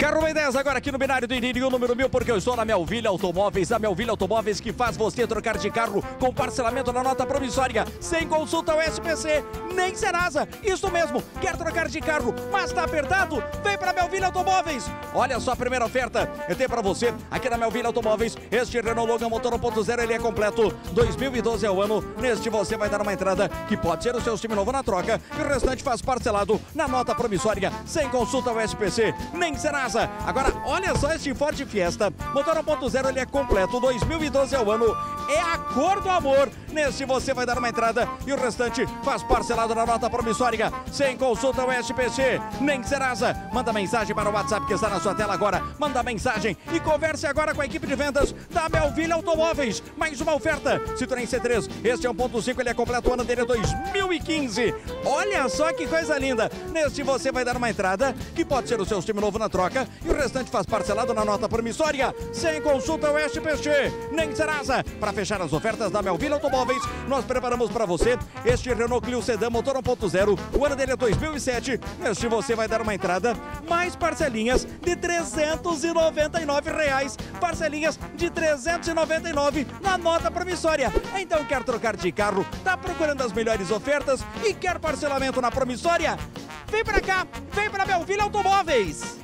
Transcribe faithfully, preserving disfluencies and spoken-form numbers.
Carro B dez agora aqui no binário do Irinho, número mil, porque eu estou na Melville Automóveis. A Melville Automóveis que faz você trocar de carro com parcelamento na nota promissória, sem consulta ao S P C, nem Serasa. Isso mesmo, quer trocar de carro, mas tá apertado? Vem pra Melville Automóveis. Olha só a primeira oferta, eu tenho pra você aqui na Melville Automóveis. Este Renault Logan motor um ponto zero, ele é completo. dois mil e doze é o ano. Neste você vai dar uma entrada que pode ser o seu time novo na troca, e o restante faz parcelado na nota promissória, sem consulta ao S P C, nem Serasa. Agora, olha só este Ford Fiesta, motor um ponto zero, ele é completo, dois mil e doze é o ano, é a cor do amor. Neste você vai dar uma entrada e o restante faz parcelado na nota promissória, sem consulta ao S P C, nem Serasa. Manda mensagem para o WhatsApp que está na sua tela agora, manda mensagem e converse agora com a equipe de vendas da Melville Automóveis. Mais uma oferta, Citroën C três, este é um ponto cinco, ele é completo, o ano dele é dois mil e quinze. Olha só que coisa linda. Neste você vai dar uma entrada que pode ser o seu time novo na troca, e o restante faz parcelado na nota promissória, sem consulta ao S P C, nem Serasa. Para fechar as ofertas da Melville Automóveis, nós preparamos para você este Renault Clio Sedan motor um ponto zero, o ano dele é dois mil e sete. Neste você vai dar uma entrada, mais parcelinhas de trezentos e noventa e nove reais, parcelinhas de trezentos e noventa e nove na nota promissória. Então quer trocar de carro, tá procurando as melhores ofertas e quer parcelamento na promissória? Vem pra cá, vem pra Melville Automóveis.